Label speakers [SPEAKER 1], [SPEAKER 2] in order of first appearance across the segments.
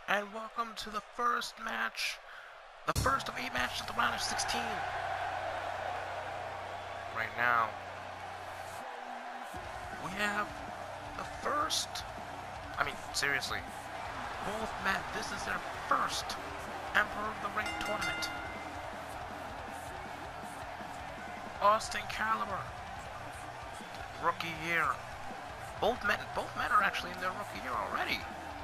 [SPEAKER 1] and welcome to the first match, the first of 8 matches of the round of 16. Right now, we have the first, seriously, both men, this is their first Emperor of the Ring tournament. Austin Caliber, rookie year. Both men are actually in their rookie year already.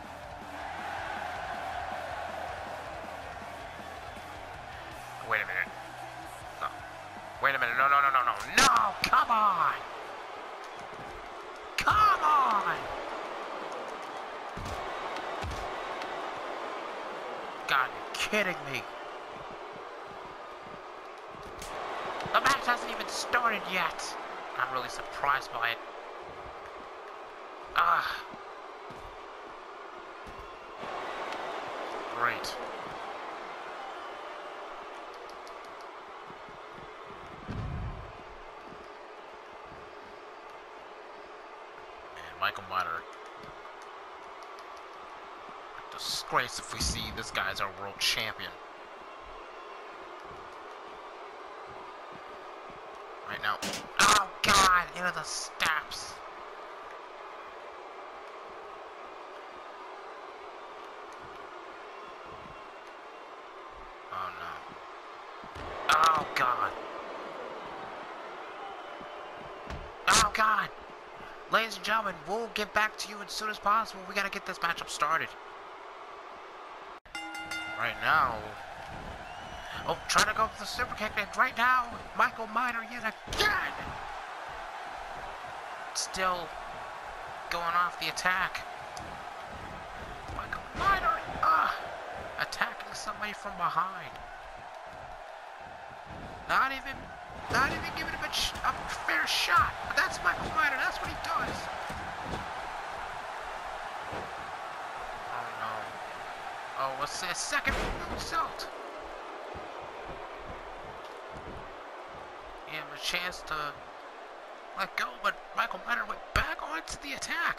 [SPEAKER 1] Wait a minute. No. Wait a minute. No. No, come on. Come on. God, you're kidding me. The match hasn't even started yet. I'm really surprised by it. Great. And Michael Miner. Disgrace if we see this guy's our world champion. Right now. Oh God, into the steps. Oh no. Oh God. Oh God. Ladies and gentlemen, we'll get back to you as soon as possible. We gotta get this matchup started. Right now. Oh, trying to go for the super kick, and right now, Michael Miner yet again. Still going off the attack. Michael Miner, attacking somebody from behind. Not even giving him a fair shot. But that's Michael Miner. That's what he does. Oh no. Oh, what's this? Second result. He had a chance to let go, but Michael Miner went back onto the attack.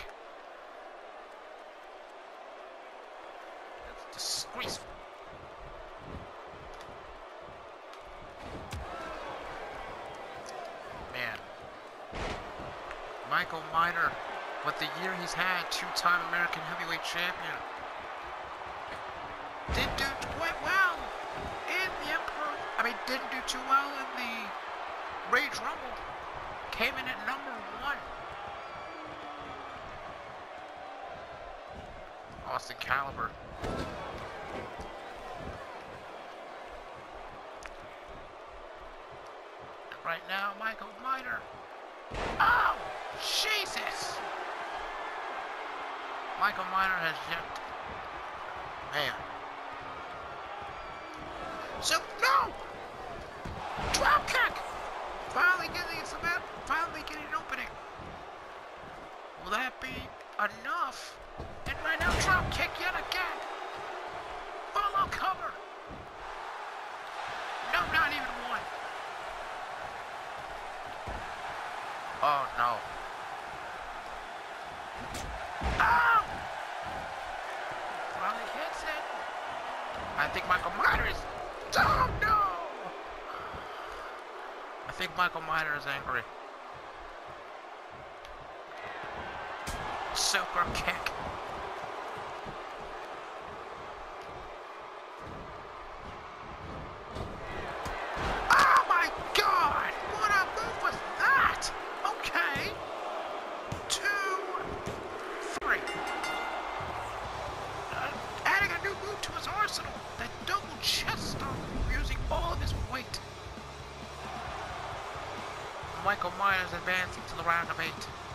[SPEAKER 1] That's disgraceful. Man. Michael Miner, with the year he's had, 2-time American heavyweight champion, didn't do quite well in the Emperor. Didn't do too well in the Rage Rumble. Came in at number 1. Austin Caliber. And right now, Michael Miner. Oh, Jesus! Michael Miner has yet. Man. So, no! Drop kick! Finally getting an opening. Will that be enough? And right now, drop kick yet again. Follow cover. No, not even one. Oh no. Oh! Finally hits it. I think Michael Miner is. Oh no! I think Michael Miner is angry. Super kick. Oh my God! What a move was that? Okay. 2, 3. Adding a new move to his arsenal. That double chest stomp, using all of his weight. Michael Miner is advancing to the round of 8.